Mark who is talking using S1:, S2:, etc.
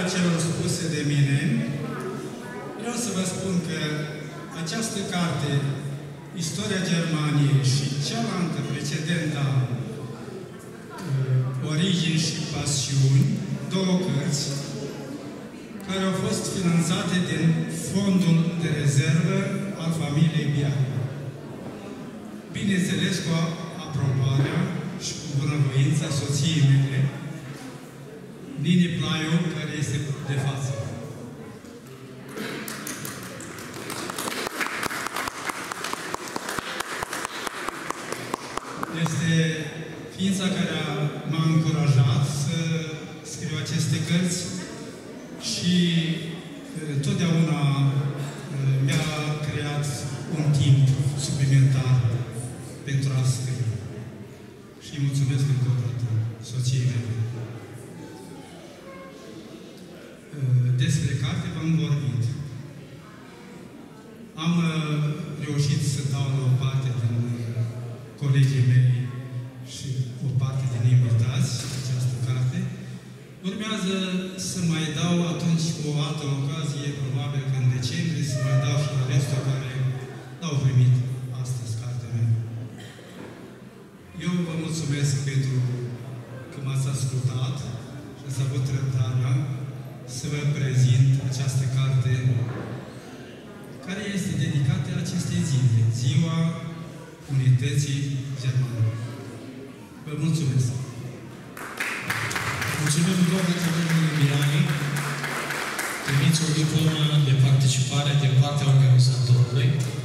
S1: celor spuse de mine, vreau să vă spun că această carte, Istoria Germaniei și cealaltă precedentă, Origini și Pasiuni, două cărți, care au fost finanțate din fondul de rezervă al familiei Biac. Bineînțeles, cu aprobarea și cu bunăvoința soției mele, Nini Plaiu, care este de față. Este ființa care m-a încurajat să scriu aceste cărți și totdeauna mi-a creat un timp suplimentar pentru a scrie. Și îi mulțumesc încă o dată soției mele. Despre carte v-am vorbit. Am reușit să dau la o parte din colegii mei și o parte din invitați această carte. Urmează să mai dau atunci cu o altă ocazie, probabil că în decembrie, să mai dau și la restul care l-au primit astăzi cartea mea. Eu vă mulțumesc pentru că m-ați ascultat și ați avut răbdarea să vă prezint această carte care este dedicată acestei zile, Ziua Unității Germane. Vă mulțumesc!
S2: Mulțumim, doamne Cătălin Mirani. Primiți o diplomă de participare din partea organizatorului.